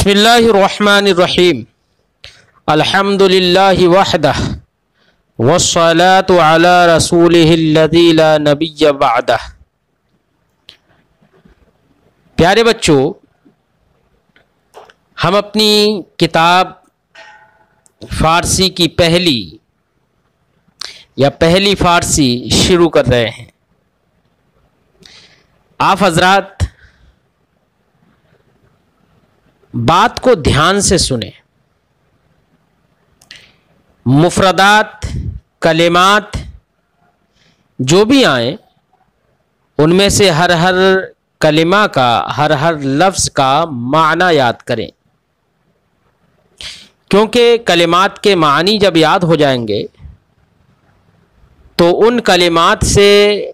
बिस्मिल्लाहिर्रहमानिर्रहीम अल्हम्दुलिल्लाहि वहदह वस्सलातु अला रसूलिहिल्लज़ी ला नबिय्य बअदह। प्यारे बच्चों, हम अपनी किताब फ़ारसी की पहली फ़ारसी शुरू कर रहे हैं। आप हजरात बात को ध्यान से सुने। मुफ़रदात, कलिमात जो भी आए उनमें से हर कलिमा का, हर लफ्ज़ का माना याद करें, क्योंकि कलिमात के मानी जब याद हो जाएंगे तो उन कलिमात से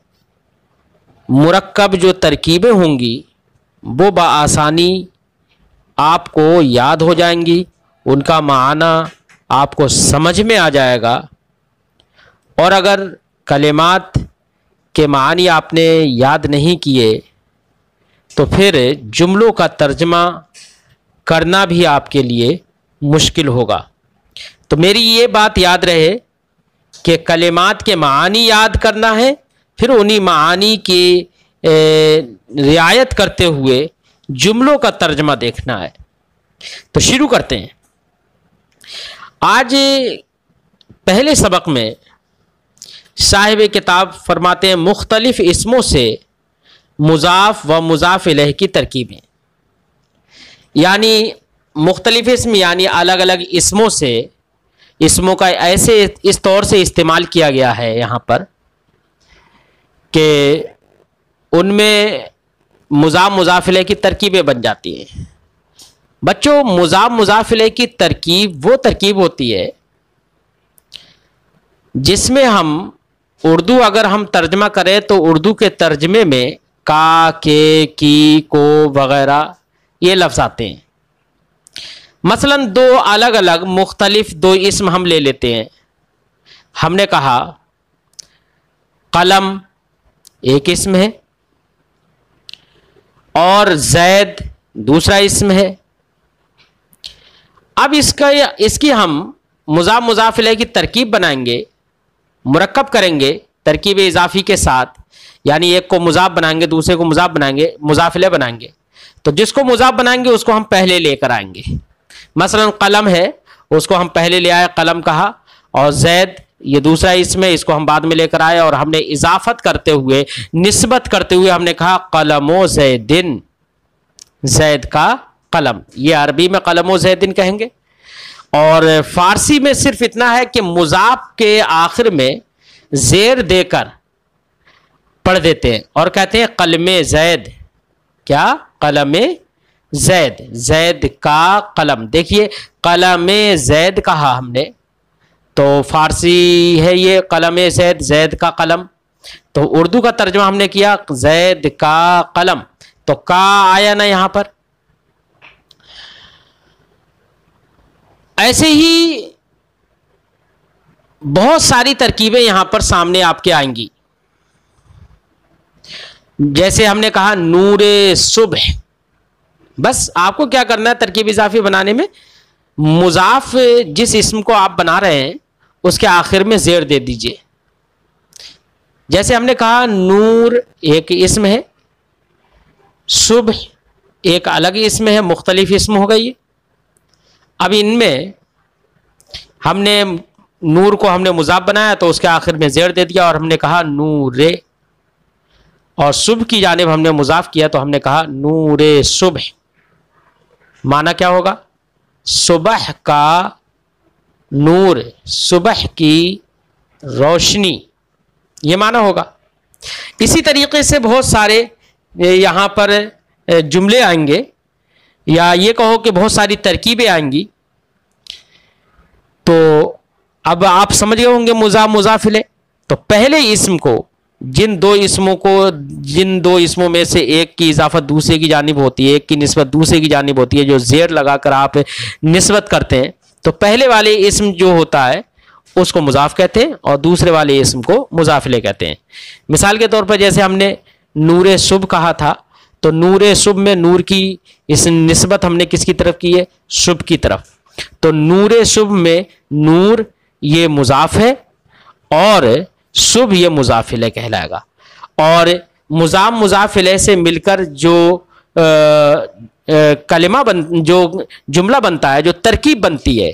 मुरक्कब जो तरकीबें होंगी वो बआसानी आपको याद हो जाएंगी, उनका माना आपको समझ में आ जाएगा। और अगर कलिमात के मानी आपने याद नहीं किए तो फिर जुमलों का तर्जमा करना भी आपके लिए मुश्किल होगा। तो मेरी ये बात याद रहे कि कलिमात के मानी याद करना है, फिर उन्हीं मानी की रियायत करते हुए जुमलों का तर्जमा देखना है। तो शुरू करते हैं। आज पहले सबक में साहिब किताब फरमाते हैं मुख्तलिफ इस्मों से मुज़ाफ व मुज़ाफ इलैह की तरकीबें, यानी मुख्तलिफ इस्म यानी अलग अलग इस्मों से, इस्मों का ऐसे इस तौर से इस्तेमाल किया गया है यहाँ पर कि उनमें मुज़ाफ मुज़ाफ इलैह की तरकीबें बन जाती हैं। बच्चों, मुज़ाफ मुज़ाफ इलैह की तरकीब वो तरकीब होती है जिसमें हम उर्दू अगर हम तर्जमा करें तो उर्दू के तर्जमे में का, के, की, को वगैरह ये लफ्ज़ आते हैं। मसलन दो अलग अलग मुख्तलिफ दो इस्म हम ले लेते हैं। हमने कहा कलम एक इस्म है और जैद दूसरा इस्म है। अब इसकी हम मुज़ाफ मुज़ाफ इलैह की तरकीब बनाएंगे, मुरक्कब करेंगे तरकीब इजाफी के साथ, यानी एक को मुज़ाफ बनाएंगे, दूसरे को मुज़ाफ बनाएंगे, मुज़ाफ इलैह बनाएंगे। तो जिसको मुज़ाफ बनाएंगे उसको हम पहले लेकर आएंगे। मसलन कलम है, उसको हम पहले ले आए, कलम कहा, और जैद ये दूसरा इस्म है, इसको हम बाद में लेकर आए और हमने इजाफत करते हुए, निस्बत करते हुए हमने कहा कलमो जैदिन, जैद का कलम। ये अरबी में कलमो जैदिन कहेंगे। और फारसी में सिर्फ इतना है कि मुज़ाफ के आखिर में जेर देकर पढ़ देते हैं और कहते हैं कलमे जैद। क्या? कलमे जैद, जैद का कलम। देखिए कलमे जैद कहा हमने तो फारसी है ये कलमे जैद, जैद का कलम। तो उर्दू का तर्जुमा हमने किया जैद का कलम, तो का आया ना यहां पर। ऐसे ही बहुत सारी तरकीबें यहां पर सामने आपके आएंगी। जैसे हमने कहा नूरे सुबह, बस आपको क्या करना है तरकीब इजाफी बनाने में, मुज़ाफ जिस इस्म को आप बना रहे हैं उसके आखिर में जेर दे दीजिए। जैसे हमने कहा नूर एक इस्म है, सुबह एक अलग इस्म है, मुख्तलिफ इस्म हो गई। अब इनमें हमने नूर को हमने मुज़ाफ बनाया तो उसके आखिर में जेर दे दिया और हमने कहा नूरे, और सुबह की जानिब हमने मुज़ाफ किया तो हमने कहा नूरे सुबह। माना क्या होगा? सुबह का नूर, सुबह की रोशनी, ये माना होगा। इसी तरीके से बहुत सारे यहाँ पर जुमले आएंगे, या ये कहो कि बहुत सारी तरकीबें आएंगी। तो अब आप समझ गए होंगे मुज़ाफ मुज़ाफ इलैह। तो पहले इस्म को, जिन दो इस्मों में से एक की इजाफत दूसरे की जानिब होती है, एक की निस्बत दूसरे की जानिब होती है, जो जेर लगाकर आप निस्बत करते हैं, तो पहले वाले इस्म जो होता है उसको मुज़ाफ कहते हैं और दूसरे वाले इस्म को मुज़ाफ इलैह कहते हैं। मिसाल के तौर पर जैसे हमने नूरे सुबह कहा था तो नूर शुभ में नूर की इस निस्बत हमने किसकी तरफ की है? शुभ की तरफ। तो नूर शुभ में नूर ये मुजाफ है और शुभ ये मुजाफिले कहलाएगा। और मुजाफ मुजाफिले से मिलकर जो कलिमा जो जुमला बनता है, जो तरकीब बनती है,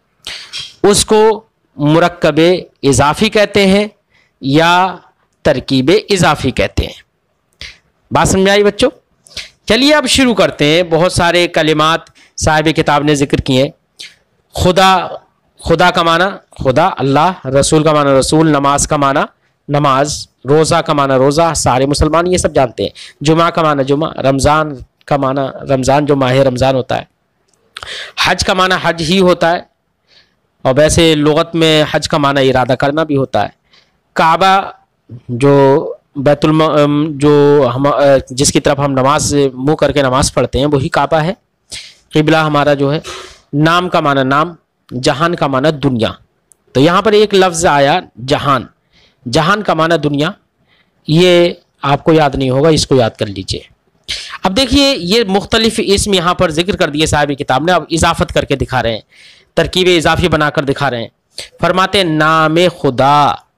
उसको मुरक्कबे इजाफी कहते हैं या तरकीबे इजाफी कहते हैं। बात समझ में आई बच्चों? चलिए अब शुरू करते हैं। बहुत सारे कलिमात साहिब किताब ने जिक्र किए। खुदा, खुदा का माना खुदा अल्लाह, रसूल का माना रसूल, नमाज का माना नमाज, रोज़ा का माना रोज़ा, सारे मुसलमान ये सब जानते हैं। जुमा का माना जुमा, रमज़ान का माना रमज़ान, जो माह रमज़ान होता है। हज का माना हज ही होता है, और वैसे लुगत में हज का माना इरादा करना भी होता है। काबा, जो बैतुल जो हम जिसकी तरफ हम नमाज मुँह करके नमाज पढ़ते हैं, वही काबा है। क़िबला हमारा जो है। नाम का माना नाम, जहान का माना दुनिया। तो यहाँ पर एक लफ्ज़ आया जहान, जहान का माना दुनिया। ये आपको याद नहीं होगा, इसको याद कर लीजिए। अब देखिए ये मुख्तलिफ इसम यहाँ पर जिक्र कर दिए साहिब किताब ने। अब इजाफत करके दिखा रहे हैं, तरकीब इजाफी बनाकर दिखा रहे हैं। फरमाते नाम खुदा,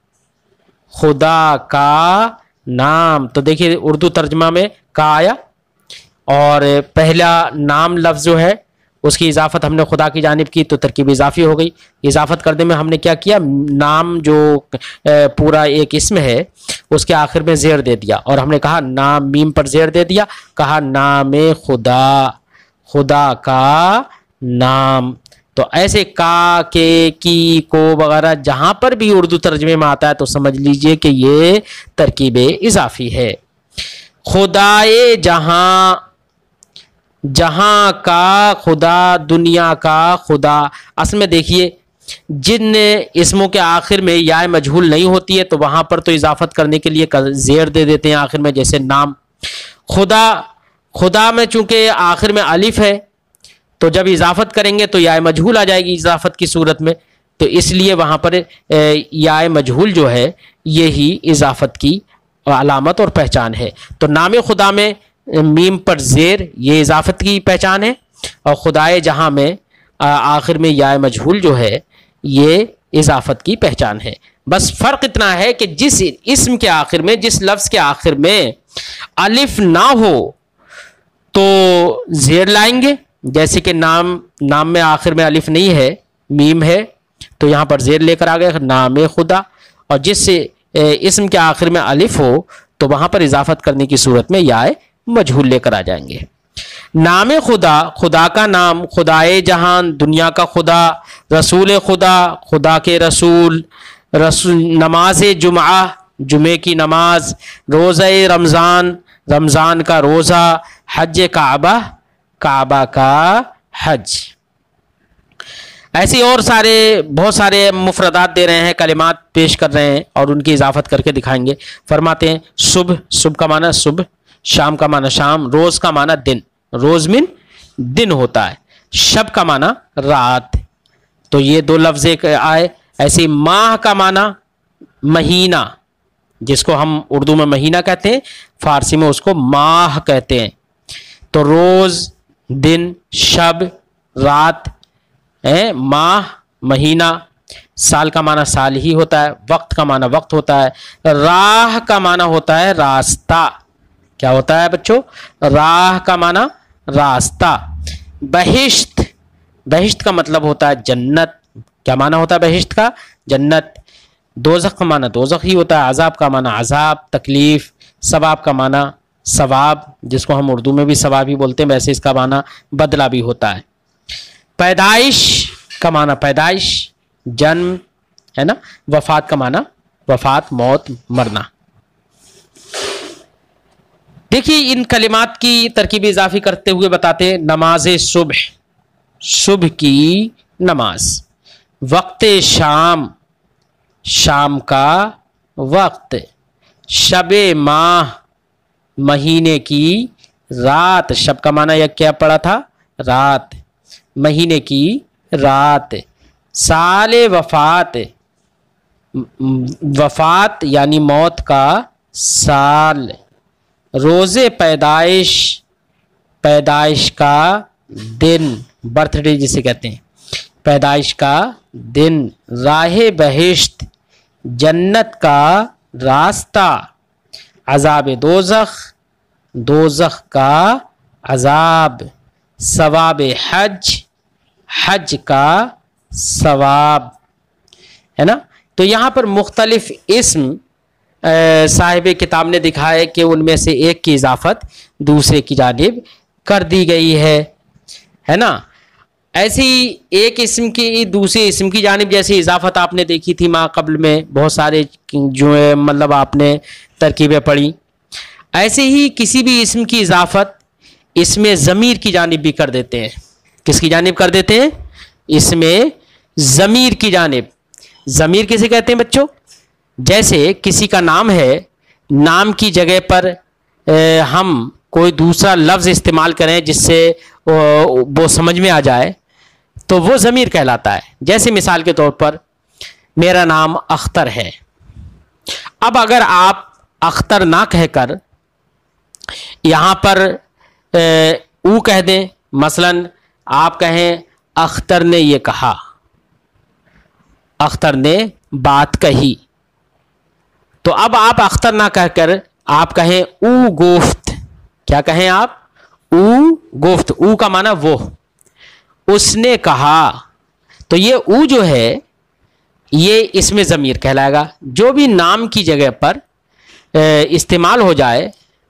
खुदा का नाम। तो देखिए उर्दू तर्जमा में का आया, और पहला नाम लफ्ज़ जो है उसकी इजाफत हमने खुदा की जानिब की, तो तरकीब इजाफी हो गई। इजाफत करने में हमने क्या किया? नाम जो पूरा एक इसम है उसके आखिर में ज़ेर दे दिया, और हमने कहा नाम, मीम पर ज़ेर दे दिया, कहा नाम खुदा, खुदा का नाम। तो ऐसे का, के, की, को वगैरह जहाँ पर भी उर्दू तर्जमे में आता है तो समझ लीजिए कि ये तरकीब इजाफी है। खुदाए जहाँ, जहां का खुदा, दुनिया का खुदा। असल में देखिए जिन इसमों के आखिर में या मजहूल नहीं होती है तो वहां पर तो इजाफत करने के लिए जेर दे देते हैं आखिर में, जैसे नाम। खुदा, खुदा में चूंकि आखिर में अलिफ है तो जब इजाफत करेंगे तो या मजहूल आ जाएगी इजाफत की सूरत में, तो इसलिए वहां पर या मजहूल जो है यही इजाफत की अलामत और पहचान है। तो नाम खुदा में मीम पर ज़ेर, ये इजाफत की पहचान है, और खुदाए जहाँ में आखिर में या मजहूल जो है ये इजाफत की पहचान है। बस फ़र्क इतना है कि जिस इस्म के आखिर में, जिस लफ्ज़ के आखिर में अलिफ ना हो तो ज़ेर लाएंगे। जैसे कि नाम, नाम में आखिर में अलिफ नहीं है, मीम है, तो यहाँ पर ज़ेर लेकर आ गए नाम खुदा। और जिस इस्म के आखिर में अलिफ हो तो वहाँ पर इजाफत करने की सूरत में या मजहूल लेकर आ जाएंगे। नाम खुदा, खुदा का नाम, खुदाए जहान, दुनिया का खुदा, रसूल खुदा, खुदा के रसूल, नमाज जुमा, जुमे की नमाज, रोज़े रमज़ान, रमज़ान का रोज़ा, हज काबा, काबा का हज। ऐसे और सारे बहुत सारे मुफरदात दे रहे हैं, कलिमात पेश कर रहे हैं और उनकी इजाफत करके दिखाएंगे। फरमाते हैं सुबह, सुबह का माना सुबह, शाम का माना शाम, रोज़ का माना दिन, रोज़ मिन दिन होता है, शब का माना रात। तो ये दो लफ्ज़ एक आए। ऐसे माह का माना महीना, जिसको हम उर्दू में महीना कहते हैं, फारसी में उसको माह कहते हैं। तो रोज़, दिन, शब, रात, माह, महीना। साल का माना साल ही होता है, वक्त का माना वक्त होता है, राह का माना होता है रास्ता। क्या होता है बच्चों? राह का माना रास्ता। बहिश्त, बहिश्त का मतलब होता है जन्नत। क्या माना होता है बहिश्त का? जन्नत। दोज़ख का माना दोज़ख ही होता है, अजाब का माना अजाब, तकलीफ। सवाब का माना सवाब, जिसको हम उर्दू में भी सवाब ही बोलते हैं, वैसे इसका माना बदला भी होता है। पैदाइश का माना पैदाइश, जन्म, है ना। वफात का माना वफात, मौत, मरना। देखिए इन कलिमात की तरकीब इजाफी करते हुए बताते हैं। नमाज सुबह, सुबह की नमाज। वक्त शाम, शाम का वक्त। शबे माह, महीने की रात। शब का माना यह क्या पड़ा था? रात। महीने की रात। साले वफात, वफात यानी मौत का साल, रोज़े पैदाइश, पैदाइश का दिन, बर्थडे जिसे कहते हैं, पैदाइश का दिन। राहे बहिश्त, जन्नत का रास्ता। अज़ाब दोज़ख, दोज़ख का अज़ाब। सवाब हज, हज का सवाब, है ना। तो यहाँ पर मुख्तलिफ इस्म साहिब किताब ने दिखा है कि उनमें से एक की इजाफत दूसरे की जानिब कर दी गई है ना। ऐसी एक इस्म की दूसरे इस्म की जानिब जैसी इजाफत आपने देखी थी माँ कब्ल में, बहुत सारे जो है मतलब आपने तरकीबें पढ़ी। ऐसे ही किसी भी इस्म की इजाफत इसमें ज़मीर की जानिब भी कर देते हैं। किसकी जानिब कर देते हैं? इसमें ज़मीर की जानिब। ज़मीर किसे कहते हैं बच्चों? जैसे किसी का नाम है, नाम की जगह पर हम कोई दूसरा लफ्ज़ इस्तेमाल करें जिससे वो समझ में आ जाए, तो वो ज़मीर कहलाता है। जैसे मिसाल के तौर पर मेरा नाम अख्तर है। अब अगर आप अख्तर ना कहकर यहाँ पर ऊ कह दें, मसलन आप कहें अख्तर ने ये कहा, अख्तर ने बात कही, तो अब आप अख्तर ना कहकर आप कहें ऊ गुफ्त। क्या कहें आप? ऊ गुफ्त। ऊ का माना वो, उसने कहा। तो ये ऊ जो है ये इसमें ज़मीर कहलाएगा। जो भी नाम की जगह पर इस्तेमाल हो जाए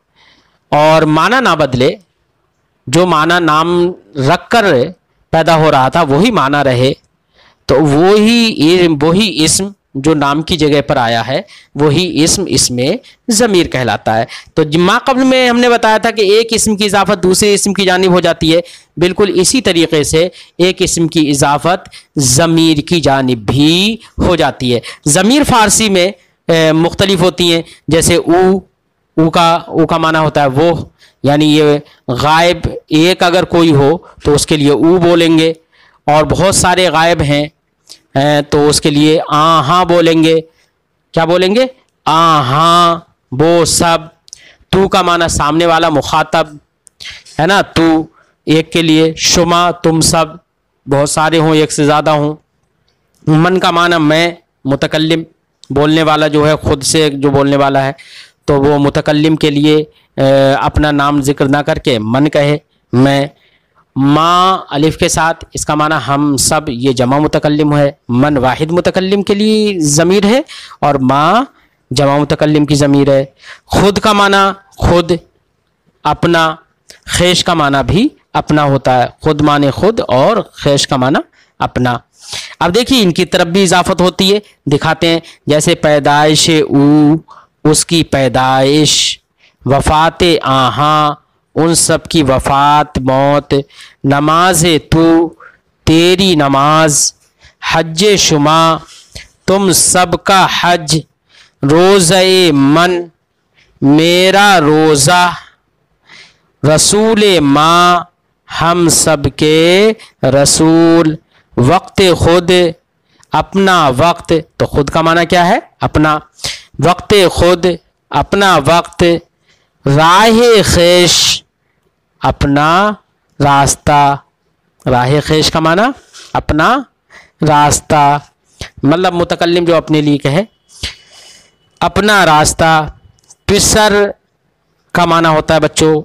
और माना ना बदले, जो माना नाम रख कर पैदा हो रहा था वही माना रहे, तो वही इस्म जो नाम की जगह पर आया है वही इस्म इसमें ज़मीर कहलाता है। तो जिम्मा कब्ल में हमने बताया था कि एक इस्म की इजाफत दूसरे इस्म की जानिब हो जाती है। बिल्कुल इसी तरीके से एक इस्म की इजाफत ज़मीर की जानिब भी हो जाती है। ज़मीर फ़ारसी में मुख्तलिफ होती हैं। जैसे ऊ का माना होता है वो, यानी ये गायब एक अगर कोई हो तो उसके लिए ऊ बोलेंगे, और बहुत सारे गायब हैं तो उसके लिए आहा बोलेंगे। क्या बोलेंगे? आहा, वो सब। तू का माना सामने वाला मुखातब, है ना, तू एक के लिए। शुमा, तुम सब, बहुत सारे हों एक से ज़्यादा हों। मन का माना मैं, मुतकल्लिम बोलने वाला जो है, खुद से जो बोलने वाला है, तो वो मुतकल्लिम के लिए अपना नाम जिक्र ना करके मन कहे, मैं। माँ अलिफ के साथ, इसका माना हम सब, ये जमा मुतकल्लिम है। मन वाहिद मुतकल्लिम के लिए ज़मीर है और माँ जमा मुतकल्लिम की ज़मीर है। खुद का माना खुद, अपना। खेश का माना भी अपना होता है। खुद माने खुद और खेश का माना अपना। अब देखिए इनकी तरफ भी इजाफत होती है, दिखाते हैं। जैसे पैदाइश ऊ, उसकी पैदाइश। वफ़ात आहा, उन सब की वफ़ात मौत। नमाज तू, तेरी नमाज। हज शुमा, तुम सब का हज। रोज़े मन, मेरा रोज़ा। रसूल माँ, हम सब के रसूल। वक्त खुद, अपना वक्त। तो खुद का माना क्या है? अपना। वक्त खुद, अपना वक्त। राह खेश, अपना रास्ता। राह खेश का माना अपना रास्ता, मतलब मुतकल्लिम जो अपने लिए कहे, अपना रास्ता। पिसर का माना होता है बच्चों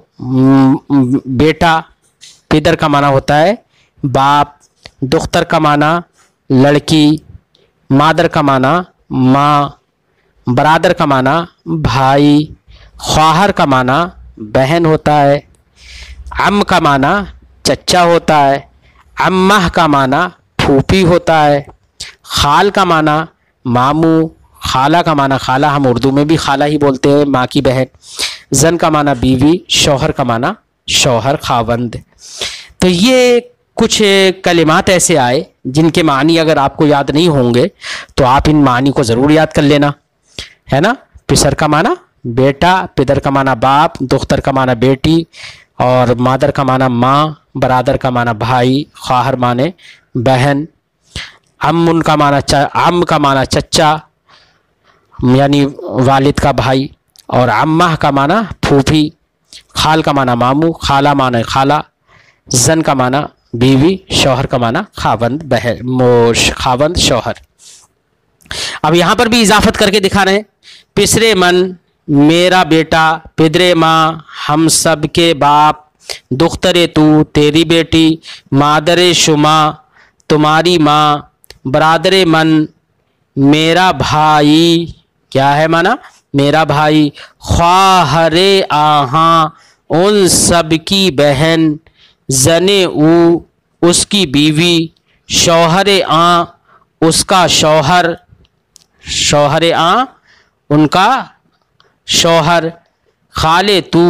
बेटा। पिदर का माना होता है बाप। दुख्तर का माना लड़की। मादर का माना माँ। बरादर का माना भाई। ख्वाहर का माना बहन होता है। अम का माना चच्चा होता है। अम्मा का माना फूफी होता है। खाल का माना मामू। खाला का माना खाला, हम उर्दू में भी खाला ही बोलते हैं, माँ की बहन। जन का माना बीवी। शौहर का माना शौहर, खावंद। तो ये कुछ कलिमात ऐसे आए जिनके मानी अगर आपको याद नहीं होंगे तो आप इन मानी को ज़रूर याद कर लेना, है ना। पिसर का माना बेटा। पिदर का माना बाप। दुख्तर का माना बेटी। और मादर का माना माँ। बरादर का माना भाई। ख्वाहर माने बहन। अम्मुन का माना अम का माना चच्चा, यानी वालिद का भाई। और अम्मा का माना फूफी, खाल का माना मामू, खाला माना खाला, जन का माना बीवी, शौहर का माना खावंद खावंद शौहर। अब यहां पर भी इजाफत करके दिखा रहे हैं। पिसरे मन मेरा बेटा, पिदरे माँ हम सब के बाप, दुख्तरे तू तेरी बेटी, मादरे शुमा तुम्हारी माँ, बरादरे मन मेरा भाई, क्या है माना मेरा भाई, ख्वाहरे आहा उन सब की बहन, जने ऊ उसकी बीवी, शौहरे आ उसका शौहर, शौहरे आ उनका शौहर, खाले तू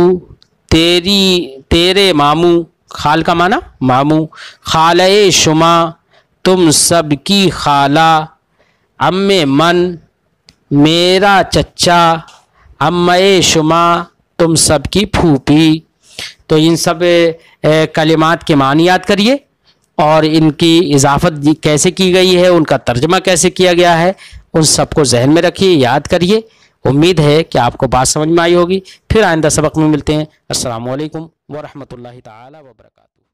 तेरे मामू, खाल का माना मामू, खाले शुमा तुम सब की खाला, अम्मे मन मेरा चच्चा, अम्मे शुमा तुम सब की फूफी। तो इन सब कलिमात के मानी याद करिए और इनकी इजाफत कैसे की गई है, उनका तर्जमा कैसे किया गया है, उन सबको जहन में रखिए, याद करिए। उम्मीद है कि आपको बात समझ में आई होगी। फिर आइंदा सबक में मिलते हैं। अस्सलामु अलैकुम व रहमतुल्लाहि ताला व बरकातुहू।